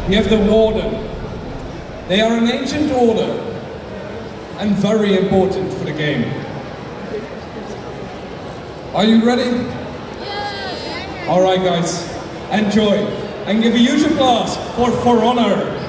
we have the Warden. They are an ancient order and very important for the game. Are you ready? Yes! Alright guys, enjoy and give a huge applause for Honor.